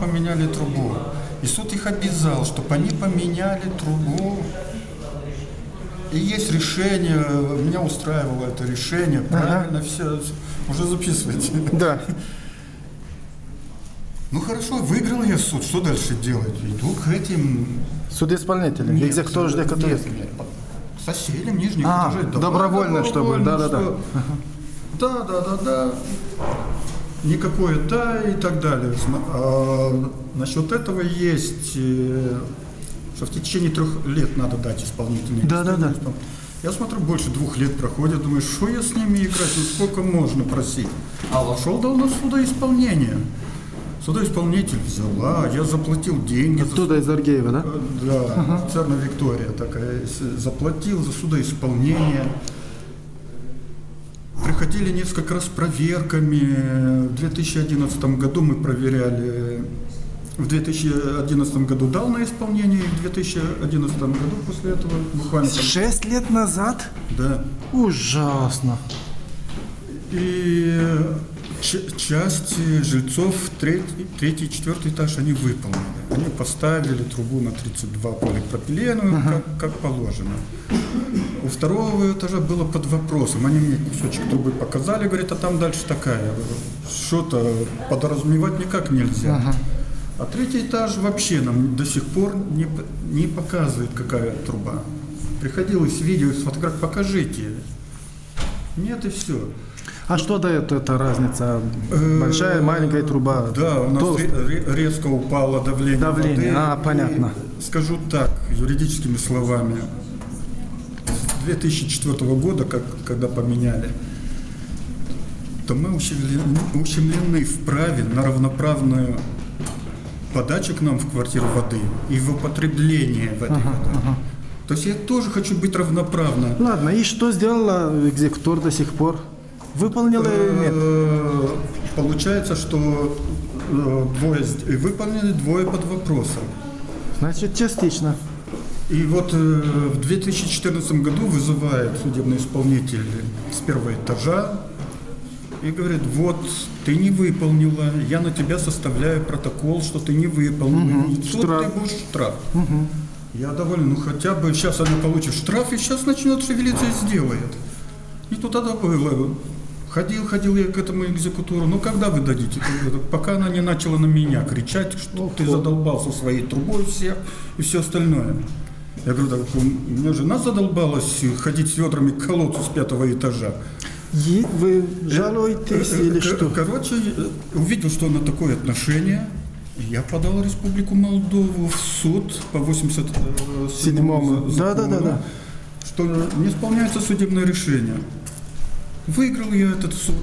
поменяли трубу. И суд их обязал, чтобы они поменяли трубу. И есть решение, меня устраивало это решение, правильно все, уже записывайте. Да. Ну хорошо, выиграл я суд, что дальше делать? Иду к этим... Судоисполнителям, экзекутор ЖД. Соседям нижних этажей. Добровольно, чтобы, да-да-да. Да. Никакое да и так далее. Насчет этого есть, что в течение 3 лет надо дать исполнительный. Да. Я смотрю, больше 2 лет проходит, думаю, что я с ними играть, ну сколько можно просить. А вошел дал на судоисполнение. Судоисполнитель взяла, я заплатил деньги. Оттуда из Аргеева, да? Да, Царна Виктория такая. Заплатил за судоисполнение. Приходили несколько раз с проверками. В 2011 году мы проверяли. В 2011 году дал на исполнение, и в 2011 году после этого буквально... 6 лет назад? Да. Ужасно. И часть жильцов 3 и 4 этаж они выполнили. Они поставили трубу на 32 полипропиленовую, как положено. У 2-го этажа было под вопросом. Они мне кусочек трубы показали, говорят, а там дальше такая. Что-то подразумевать никак нельзя. А 3-й этаж вообще нам до сих пор не показывает, какая труба. Приходилось видео, фотограф, покажите. Нет, и все. А что дает эта разница? Большая, маленькая труба? Да, у нас резко упало давление воды. Понятно. И скажу так, юридическими словами. С 2004 года, когда поменяли, то мы ущемлены в праве на равноправную подачу к нам в квартиру воды и в употребление в этой воде. То есть я тоже хочу быть равноправна. Ладно, и что сделала экзекутор до сих пор? Выполнила или нет? Получается, что выполнили 2 под вопросом. Значит, частично. И вот в 2014 году вызывает судебный исполнитель с 1-го этажа и говорит, вот, ты не выполнила, я на тебя составляю протокол, что ты не выполнила. И тут ты будешь штраф. Я доволен, ну хотя бы сейчас она получит штраф и сейчас начнет шевелиться и сделает. И тут тогда было. Ходил я к этому экзекутору, ну когда вы дадите? Пока она не начала на меня кричать, что ты задолбался своей трубой всех и все остальное. Я говорю, так, у меня жена задолбалась ходить с ведрами к колодцу с 5-го этажа. И вы жалуетесь или что? Короче, увидел, что она такое отношение. Я подал Республику Молдову в суд по 87-му закону, что не исполняется судебное решение. Выиграл я этот суд.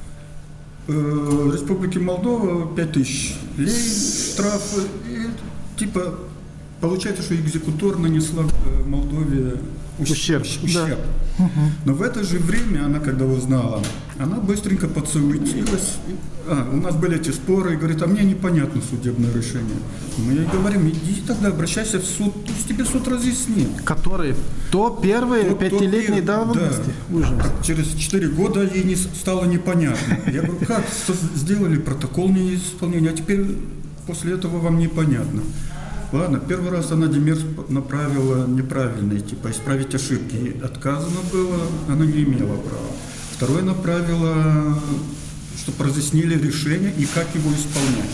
Республике Молдова 5000 лей штраф. И типа получается, что экзекутор нанесла Молдове ущерб. Да. Но в это же время она, когда узнала, она быстренько подсуетилась. У нас были эти споры, и говорит, а мне непонятно судебное решение. Мы ей говорим, иди тогда обращайся в суд, пусть тебе суд разъяснит. Которые? То первые 5-летней давности? Да. Ужас. Через 4 года ей не стало непонятно. Я говорю, как сделали протокол неисполнения, а теперь после этого вам непонятно. Ладно, первый раз она Демерс направила неправильный, типа исправить ошибки. Ей отказано было, она не имела права. Второе направила, чтобы разъяснили решение и как его исполнять.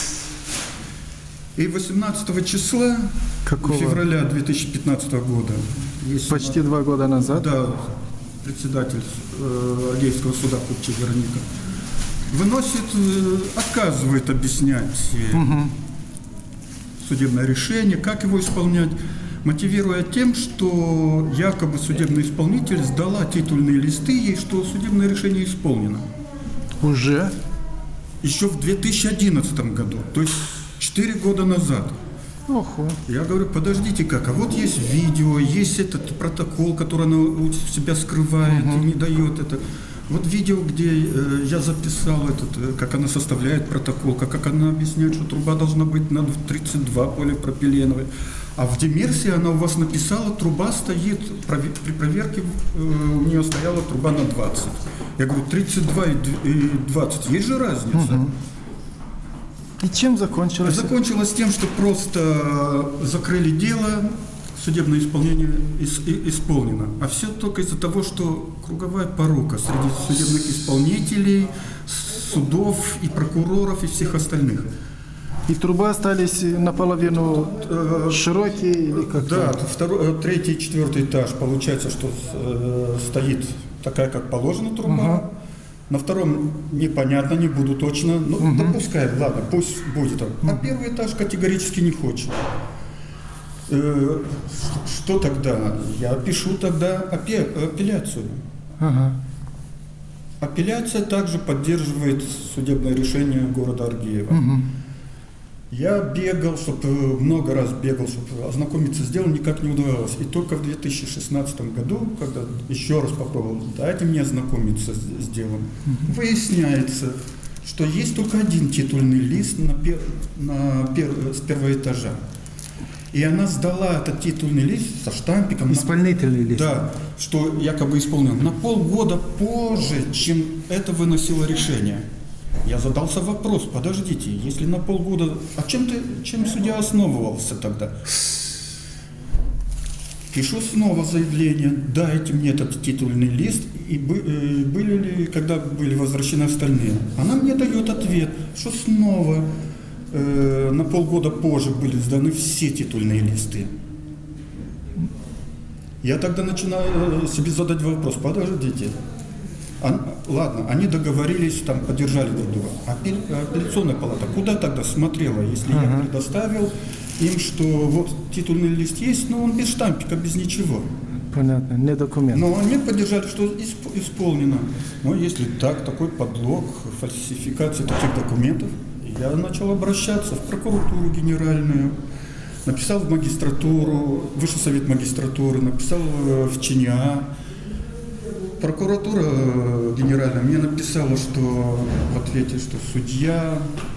И 18 числа февраля 2015 года... Почти 2 года назад? Да, председатель Аргеевского суда Купчик Вероника выносит, отказывает объяснять судебное решение, как его исполнять, мотивируя тем, что якобы судебный исполнитель сдала титульные листы ей, что судебное решение исполнено. Уже? Еще в 2011 году, то есть 4 года назад. Охо. Я говорю, подождите как, а вот есть видео, есть этот протокол, который она у себя скрывает и не дает это. Вот видео, где я записал как она составляет протокол, как она объясняет, что труба должна быть на 32 полипропиленовой. А в Демерсе она у вас написала, труба стоит, при проверке у нее стояла труба на 20. Я говорю, 32 и 20, есть же разница? И чем закончилось? Закончилось тем, что просто закрыли дело, судебное исполнение исполнено. А все только из-за того, что круговая порука среди судебных исполнителей, судов и прокуроров и всех остальных. И трубы остались наполовину широкие или как? Да, третий и четвертый этаж. Получается, что стоит такая, как положено, труба. На втором непонятно, не буду точно. Но допускай, ладно, пусть будет он. А первый этаж категорически не хочет. Что тогда? Я пишу тогда апелляцию. Апелляция также поддерживает судебное решение города Аргиева. Я бегал, много раз бегал, чтобы ознакомиться с делом, никак не удавалось. И только в 2016 году, когда еще раз попробовал, дайте мне ознакомиться с делом, выясняется, что есть только один титульный лист с первого этажа. И она сдала этот титульный лист со штампиком. Исполнительный лист. Да, что якобы исполнил на полгода позже, чем это выносило решение. Я задался вопрос, подождите, если на полгода, а чем судья основывался тогда? Пишу снова заявление, дайте мне этот титульный лист, и были ли, когда были возвращены остальные. Она мне дает ответ, что снова на полгода позже были сданы все титульные листы. Я тогда начинаю себе задать вопрос, подождите. Ладно, они договорились, там, поддержали друг друга. Апелляционная палата куда тогда смотрела, если я предоставил им, что вот титульный лист есть, но он без штампика, без ничего. Понятно, не документ. Но они поддержали, что исполнено. Но если так, такой подлог, фальсификация таких документов, я начал обращаться в прокуратуру генеральную, написал в магистратуру, Высший совет магистратуры, написал в ЧНИА. Прокуратура генеральная мне написала, что в ответе, что судья,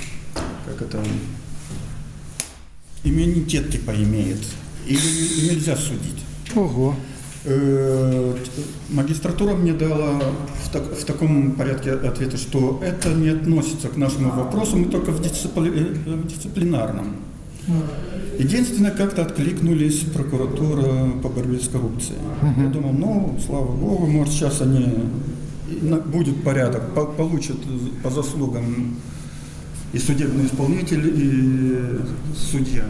иммунитет типа имеет, и нельзя судить. Ого. Магистратура мне дала в таком порядке ответа, что это не относится к нашему вопросу, мы только в дисциплинарном. Единственное, как-то откликнулись прокуратура по борьбе с коррупцией. Я думал, ну, слава богу, может, сейчас будет порядок, получат по заслугам и судебный исполнитель, и судья.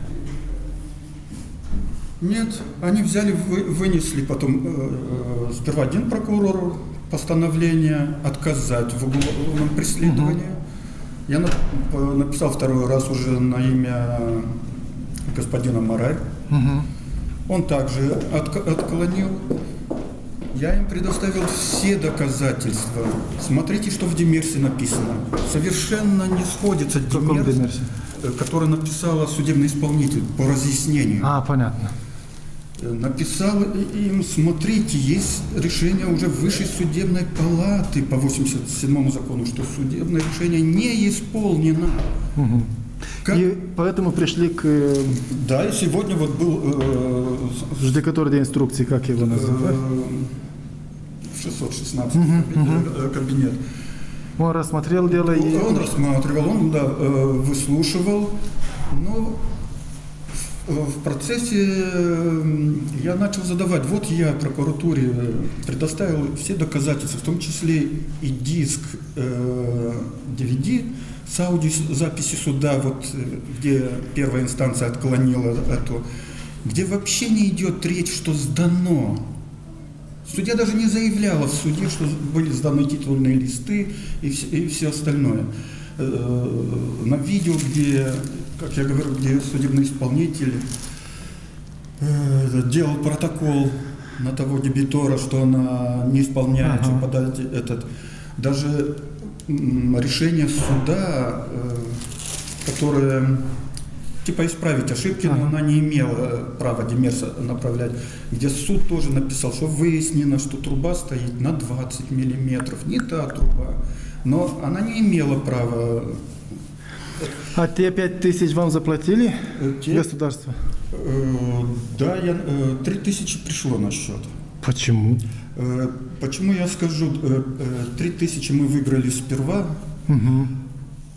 Нет, они взяли, вынесли потом сперва один прокурор постановление отказать в уголовном преследовании. Я написал второй раз уже на имя господина Марай. Он также отклонил. Я им предоставил все доказательства. Смотрите, что в демерсе написано. Совершенно не сходится демерс, который написала судебный исполнитель по разъяснению. Понятно. Написал им, смотрите, есть решение уже Высшей судебной палаты по 87-му закону, что судебное решение не исполнено. И поэтому пришли к... Да, и сегодня вот был... Ждекатор для инструкции, как его называют? 616 кабинет. Он рассмотрел дело и... Он рассматривал, он выслушивал, но в процессе я начал задавать, вот я прокуратуре предоставил все доказательства, в том числе и диск DVD с аудиозаписи суда, вот, где первая инстанция отклонила эту, где вообще не идет речь, что сдано. Судья даже не заявляла в суде, что были сданы титульные листы и все остальное. На видео, где, как я говорю, где судебный исполнитель делал протокол на того дебитора, что она не исполняет, что подать этот, даже решение суда, которое типа исправить ошибки, но она не имела права демерса направлять, где суд тоже написал, что выяснено, что труба стоит на 20 миллиметров, не та труба, но она не имела права. А те 5000 вам заплатили государство? Да, 3000 пришло на счет. Почему? Почему я скажу, 3000 мы выиграли сперва,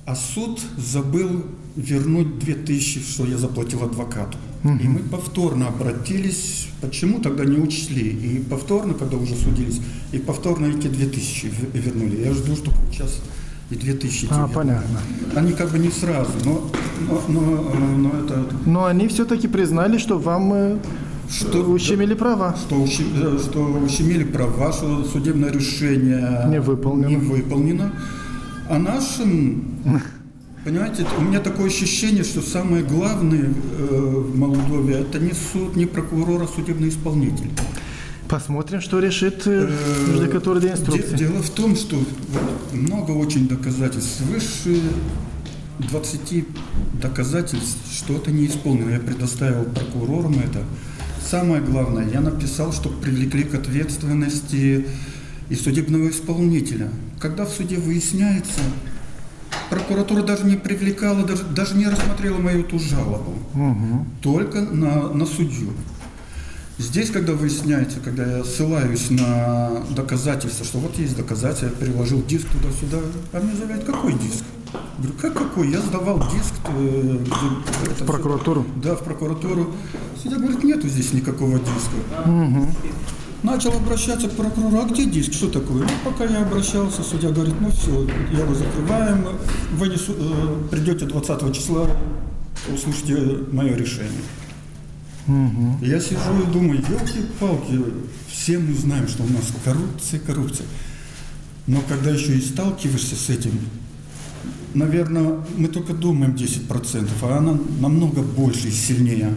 А суд забыл вернуть 2000, что я заплатил адвокату. И мы повторно обратились, почему тогда не учли. И повторно, когда уже судились, и повторно эти 2000 вернули. Я жду, что сейчас и 2000. Понятно. Они как бы не сразу, но это... Но они все-таки признали, что вам ущемили права. Что ущемили права, что судебное решение не выполнено. А нашим, понимаете, у меня такое ощущение, что самое главное в Молдове это не суд, не прокурор, а судебный исполнитель. Посмотрим, что решит южноконтрольная инструкция. Дело в том, что много очень доказательств, свыше 20 доказательств, что это не исполнено. Я предоставил прокурорам это. Самое главное, я написал, что привлекли к ответственности и судебного исполнителя. Когда в суде выясняется, прокуратура даже не привлекала, даже не рассмотрела мою эту жалобу, только на судью. Здесь, когда выясняется, когда я ссылаюсь на доказательства, что вот есть доказательства, я переложил диск туда-сюда, а мне заявляют, какой диск? Говорю, какой? Я сдавал диск. В прокуратуру? Да, в прокуратуру. Судья говорит, нету здесь никакого диска. Начал обращаться к прокурору, а где диск, что такое? Ну, пока я обращался, судья говорит, ну все, дело закрываем, вы придете 20 числа, услышите мое решение. Я сижу и думаю, елки-палки, все мы знаем, что у нас коррупция. Но когда еще и сталкиваешься с этим, наверное, мы только думаем 10%, а она намного больше и сильнее.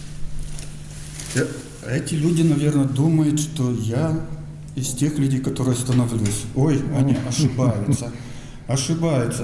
Эти люди, наверное, думают, что я из тех людей, которые остановлюсь. Ой, они ошибаются.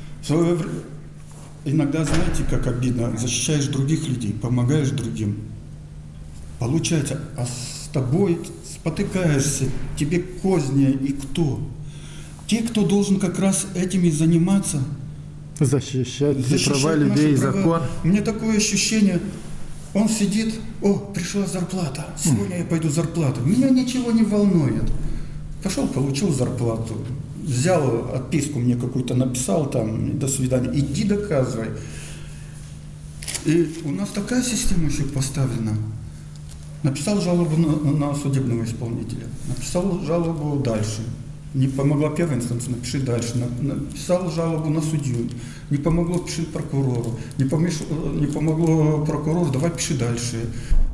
Иногда, знаете, как обидно, защищаешь других людей, помогаешь другим. Получается, а с тобой спотыкаешься, тебе козни и кто? Те, кто должен как раз этим и заниматься. Защищать права людей, закон. Мне такое ощущение, он сидит, пришла зарплата, сегодня я пойду зарплату. Меня ничего не волнует. Пошел, получил зарплату. Взял отписку, мне какую-то написал там, до свидания, иди доказывай. И у нас такая система еще поставлена. Написал жалобу на судебного исполнителя, написал жалобу дальше. Не помогла первая инстанция, напиши дальше. Написал жалобу на судью, не помогло, пиши прокурору. Не помогло прокурору, давай пиши дальше.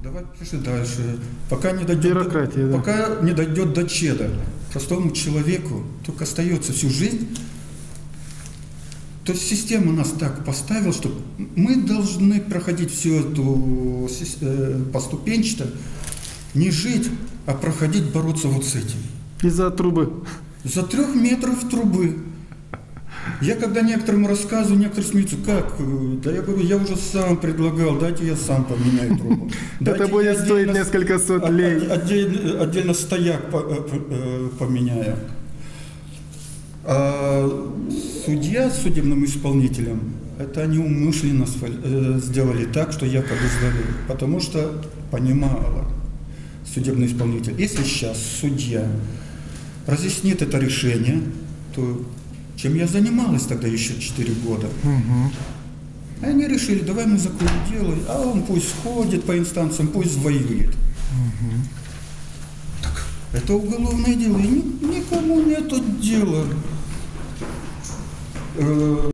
Пока не дойдет до ЧЕДа, простому человеку только остается всю жизнь. То есть система нас так поставила, что мы должны проходить всю эту поступенчато, не жить, а проходить, бороться вот с этим. Из-за трубы. За 3 метров трубы. Я когда некоторым рассказываю, некоторые смеются, как? Да я говорю, я уже сам предлагал, дайте я сам поменяю трубу. Это будет стоить несколько сот лей. Отдельно стояк поменяю. А судья с судебным исполнителем, это они умышленно сделали так, что я подозреваю, потому что понимала судебный исполнитель. Если сейчас судья разъяснит это решение, то чем я занималась тогда еще 4 года. И они решили, давай мы закон делаем, а он пусть ходит по инстанциям, пусть воюет. Так, это уголовное дело, и никому нету дела.